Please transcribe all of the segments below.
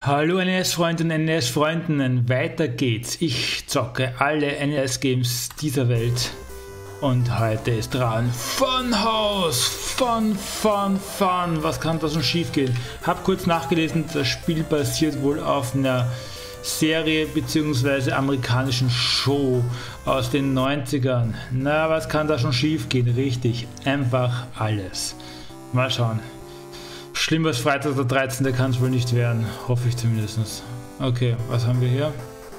Hallo NES-Freundinnen und NES-Freundinnen, weiter geht's. Ich zocke alle NES-Games dieser Welt. Und heute ist dran Funhouse! Fun! Was kann da schon schief gehen? Hab kurz nachgelesen, das Spiel basiert wohl auf einer Serie bzw. amerikanischen Show aus den 90ern. Na, was kann da schon schief gehen? Richtig, einfach alles. Mal schauen. Schlimm als Freitag der 13. kann es wohl nicht werden. Hoffe ich zumindest. Okay, was haben wir hier?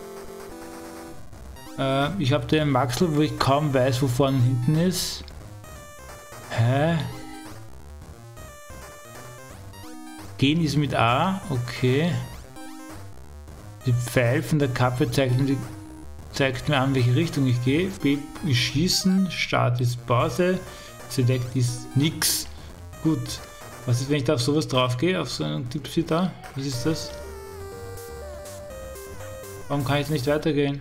Ich habe den Maxl, wo ich kaum weiß, wo vorne und hinten ist. Hä? Gehen ist mit A, okay. Die Pfeil von der Kappe zeigt mir an, welche Richtung ich gehe. B ist Schießen, Start ist Pause, Select ist nix. Gut. Was ist, wenn ich da auf sowas drauf gehe? Auf so einen Tipsy da? Was ist das? Warum kann ich nicht weitergehen?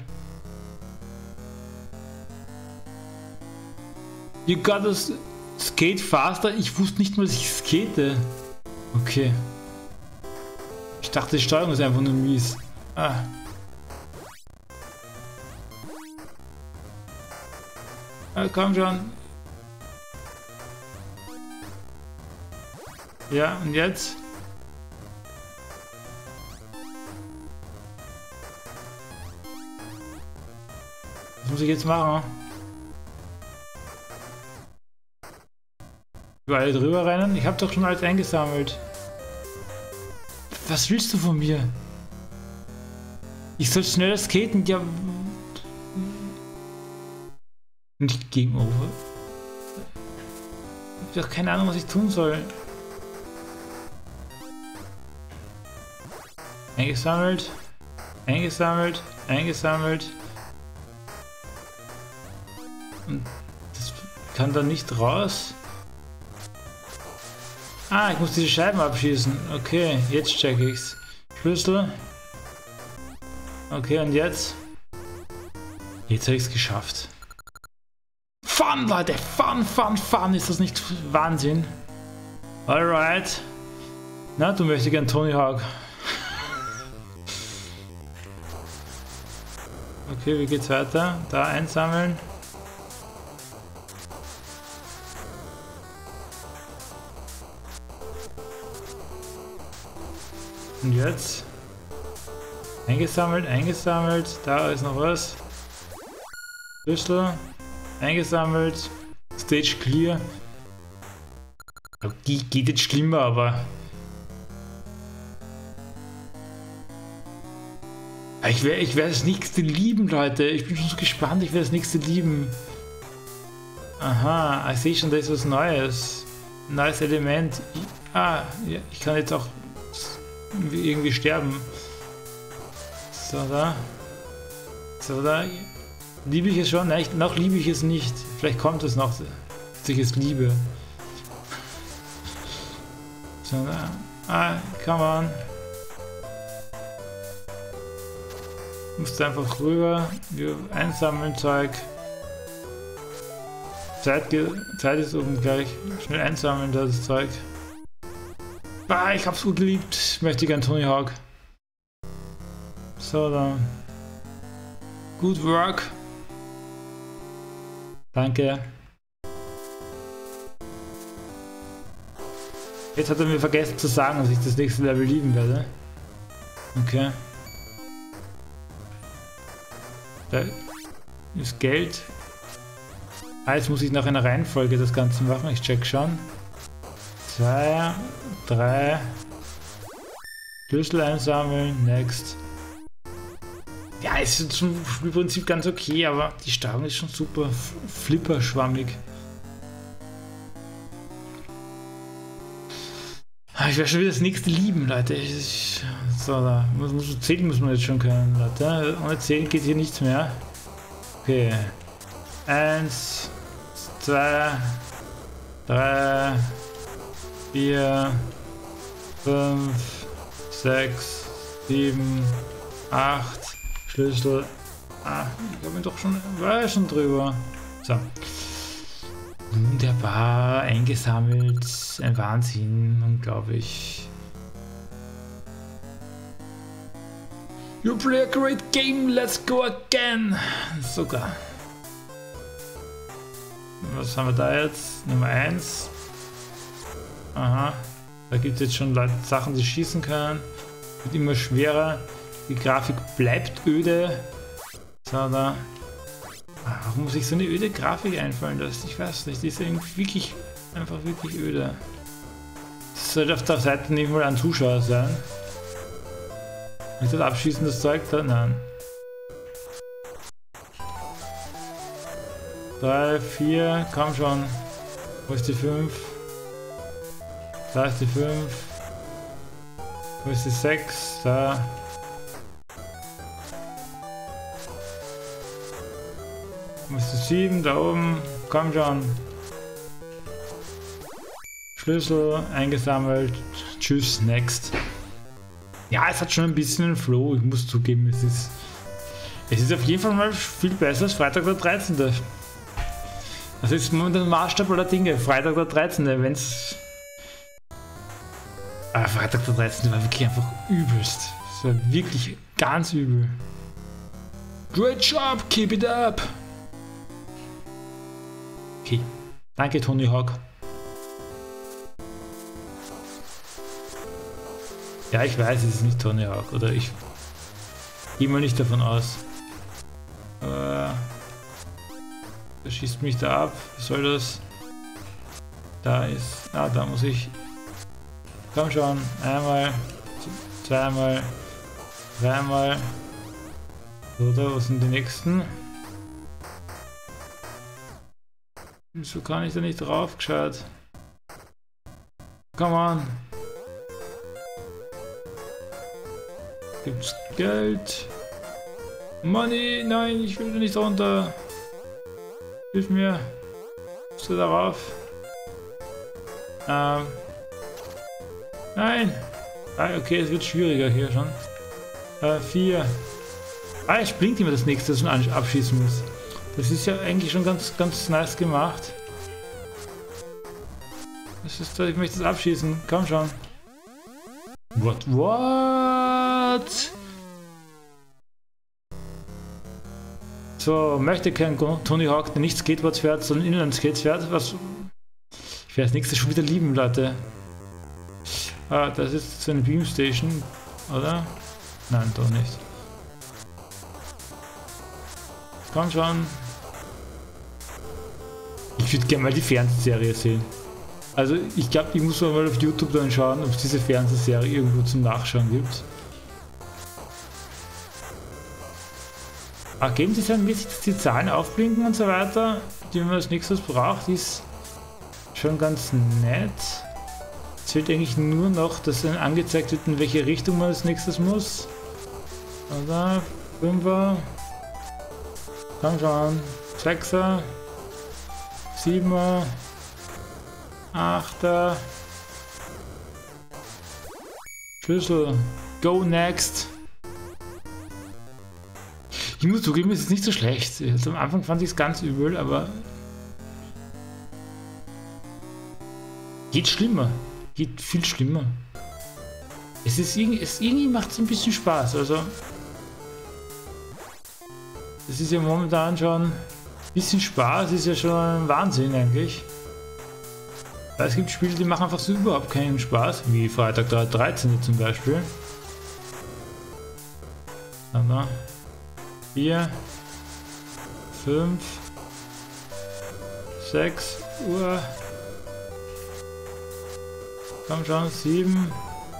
You gotta skate faster? Ich wusste nicht mal, dass ich skate. Okay. Ich dachte, die Steuerung ist einfach nur mies. Ah. Ah, komm schon. Ja, und jetzt? Was muss ich jetzt machen? Überall drüber rennen? Ich habe doch schon alles eingesammelt. Was willst du von mir? Ich soll schneller skaten? Ja. Nicht Game Over. Ich habe doch keine Ahnung, was ich tun soll. Eingesammelt, eingesammelt, eingesammelt. Und das kann da nicht raus. Ah, ich muss diese Scheiben abschießen. Okay, jetzt check ich's. Schlüssel. Okay, und jetzt? Jetzt habe ich's geschafft. Fun, Leute! Fun! Ist das nicht Wahnsinn? Alright. Na, du möchtest gern Tony Hawk. Okay, wie geht's weiter? Da einsammeln. Und jetzt? Eingesammelt. Da ist noch was. Schlüssel. Eingesammelt. Stage clear. Geht jetzt schlimmer, aber... Ich werde das nächste lieben, Leute. Ich bin schon so gespannt. Ich werde das nächste lieben. Aha, ich sehe schon, da ist was Neues. Ein neues Element. Ja, ich kann jetzt auch irgendwie sterben. So, da. Liebe ich es schon? Nein, noch liebe ich es nicht. Vielleicht kommt es noch, dass ich es liebe. So, da. Ah, come on. Musst einfach rüber, wir einsammeln Zeug. Zeit ist oben gleich. Schnell einsammeln das Zeug. Ah, ich hab's gut geliebt. Möchte gern Tony Hawk. So, dann. Good work. Danke. Jetzt hat er mir vergessen zu sagen, dass ich das nächste Level lieben werde. Okay. Da ist Geld. Ah, jetzt muss ich nach einer Reihenfolge das Ganze machen. Ich check schon. 2, 3. Schlüssel einsammeln. Next. Ja, ist jetzt schon im Prinzip ganz okay, aber die Steuerung ist schon super flipperschwammig. Ich werde schon wieder das nächste lieben, Leute. So, da zählen muss man jetzt schon können, Leute. Ohne zählen geht hier nichts mehr. Okay. 1, 2, 3, 4, 5, 6, 7, 8. Schlüssel. Ah, ich habe ihn doch schon. War ja schon drüber. So. Wunderbar eingesammelt. Ein Wahnsinn, unglaublich. You play a great game, let's go again. Sogar. Was haben wir da jetzt? Nummer 1. Aha. Da gibt es jetzt schon Leute, Sachen, die schießen können. Wird immer schwerer. Die Grafik bleibt öde. So, da. Warum muss ich so eine öde Grafik einfallen lassen? Ich weiß nicht. Die ist irgendwie wirklich, einfach wirklich öde. Das sollte auf der Seite nicht mal ein Zuschauer sein. Ist das abschießendes Zeug da? Nein. 3, 4, komm schon. Wo ist die 5? Da ist die 5. Wo ist die 6? Da. Wo ist die 7? Da oben. Komm schon. Schlüssel eingesammelt. Tschüss, next. Ja, es hat schon ein bisschen einen Flow. Ich muss zugeben, es ist auf jeden Fall mal viel besser als Freitag der 13. Das ist momentan der Maßstab aller Dinge. Freitag der 13. Wenn's. Freitag der 13. war wirklich einfach übelst. Das war wirklich ganz übel. Great job, keep it up! Okay. Danke, Tony Hawk. Ja, ich weiß, es ist nicht Tony Hawk. Oder ich gehe mal nicht davon aus. Der schießt mich da ab. Was soll das? Da ist. Ah, da muss ich. Komm schon. Einmal. Zweimal. Dreimal. Oder was sind die nächsten? Wieso kann ich da nicht drauf geschaut? Come on. Gibt's Geld? Money! Nein, ich will nicht runter. Hilf mir. Bist du darauf? Nein! Okay, es wird schwieriger hier schon. 4. Es blinkt immer das nächste, das man abschießen muss. Das ist ja eigentlich schon ganz nice gemacht. Das ist, ich möchte das abschießen. Komm schon. What? So, möchte kein Tony Hawk, der nicht Skateboards fährt, sondern Inline-Skates fährt. Was? Ich werde das nächste schon wieder lieben, Leute. Das ist so eine Beamstation, oder? Nein, doch nicht. Komm schon. Ich würde gerne mal die Fernsehserie sehen. Also ich glaube, ich muss mal auf YouTube dann schauen, ob es diese Fernsehserie irgendwo zum Nachschauen gibt. Geben Sie dann wirklich, dass die Zahlen aufblinken und so weiter, die man als nächstes braucht, ist schon ganz nett. Es fehlt eigentlich nur noch, dass dann angezeigt wird, in welche Richtung man als nächstes muss. Oder 5er. Komm schon. 6er. 7er. 8er. Schlüssel. Go next. Ich muss zugeben, es ist nicht so schlecht. Also am Anfang fand ich es ganz übel, aber geht schlimmer. Geht viel schlimmer. Es ist irgendwie macht es ein bisschen Spaß. Also das ist ja momentan schon ein bisschen Spaß, ist ja schon ein Wahnsinn eigentlich. Weil es gibt Spiele, die machen einfach so überhaupt keinen Spaß, wie Freitag der 13. zum Beispiel. 4, 5, 6 Uhr. Komm schon, 7,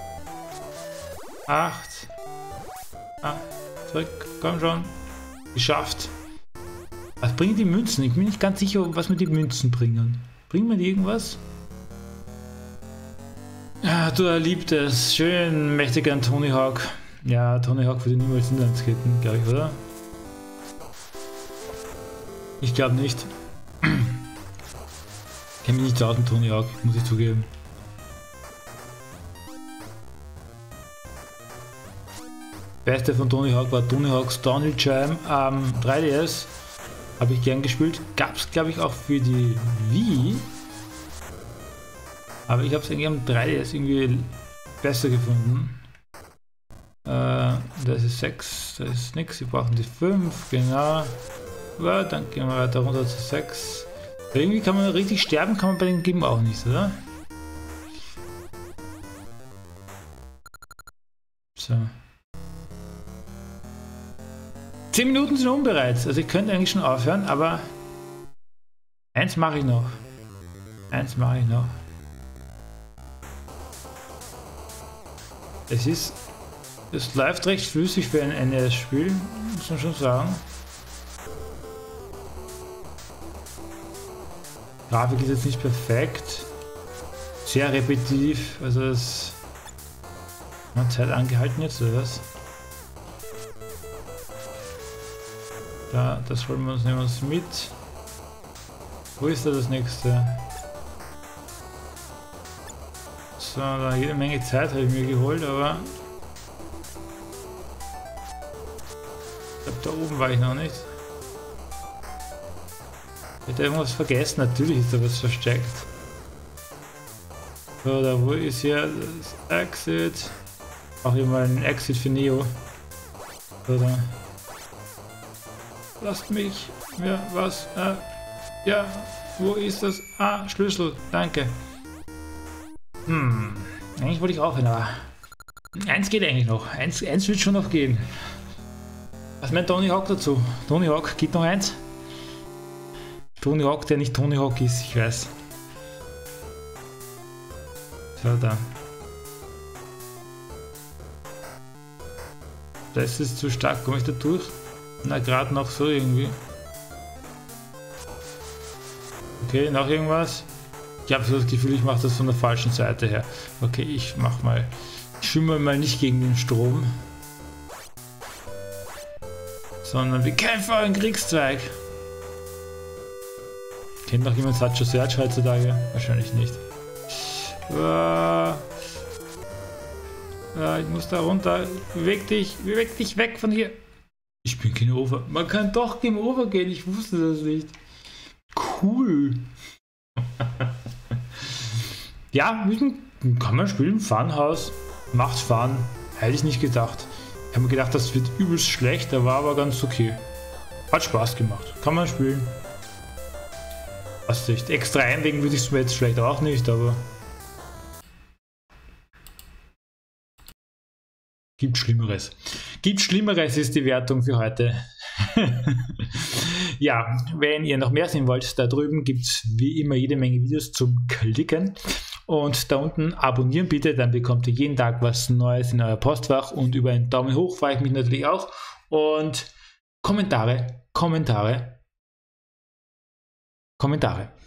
8. Zurück, komm schon. Geschafft. Was bringen die Münzen? Ich bin nicht ganz sicher, was mir die Münzen bringen. Bringen mir die irgendwas? Ja, du erliebt es. Schön mächtig an Tony Hawk. Ja, Tony Hawk würde niemals Inlineskaten, glaube ich, oder? Ich glaube nicht. Ich kenne mich nicht aus mit Tony Hawk, muss ich zugeben. Beste von Tony Hawk war Tony Hawk's Downhill Jam am 3DS. Habe ich gern gespielt. Gab es, glaube ich, auch für die Wii. Aber ich habe es irgendwie am 3DS irgendwie besser gefunden. Das Das ist 6, das ist nichts. Wir brauchen die 5, genau. Ja, dann gehen wir weiter runter zu 6. Irgendwie kann man richtig sterben, kann man bei den Geben auch nicht, oder? So. 10 Minuten sind unbereit. Also ich könnte eigentlich schon aufhören, aber eins mache ich noch. Eins mache ich noch. Es läuft recht flüssig für ein NES-Spiel, muss man schon sagen. Grafik ist jetzt nicht perfekt. Sehr repetitiv, also es hat Zeit angehalten jetzt, oder was? Da, das holen wir uns, nehmen wir uns mit. Wo ist da das nächste? So, da jede Menge Zeit habe ich mir geholt, aber ich glaube, da oben war ich noch nicht. Ich hätte irgendwas vergessen, natürlich ist da was versteckt. So, da wo ist hier das Exit? Auch hier mal ein Exit für Neo. So, da. Lasst mich. Ja, was? Ja, wo ist das? Ah, Schlüssel, danke. Eigentlich wollte ich aufhören, aber eins geht eigentlich noch. Eins wird schon noch gehen. Was meint Tony Hawk dazu? Tony Hawk, gibt noch eins? Tony Hawk, der nicht Tony Hawk ist, ich weiß. So, da. Das ist zu stark, komme ich da durch? Na, gerade noch so irgendwie. Okay, noch irgendwas? Ich habe so das Gefühl, ich mache das von der falschen Seite her. Okay, ich mach mal. Ich schwimme mal nicht gegen den Strom. Sondern wir kämpfen einen Kriegszweig. Kennt noch jemand Satcho Search heutzutage? Wahrscheinlich nicht. Ich muss da runter. Beweg dich weg von hier. Ich bin Game Over. Man kann doch Game Over gehen, ich wusste das nicht. Cool. Ja, kann man spielen. Funhouse. Macht Fun. Hätte ich nicht gedacht. Ich habe mir gedacht, das wird übelst schlecht, der war aber ganz okay. Hat Spaß gemacht. Kann man spielen. Was nicht. Extra einlegen würde ich es mir jetzt vielleicht auch nicht, aber. Gibt Schlimmeres. Gibt Schlimmeres ist die Wertung für heute. Ja, wenn ihr noch mehr sehen wollt, da drüben gibt es wie immer jede Menge Videos zum Klicken. Und da unten abonnieren bitte, dann bekommt ihr jeden Tag was Neues in euer Postfach. Und über einen Daumen hoch freue ich mich natürlich auch. Und Kommentare.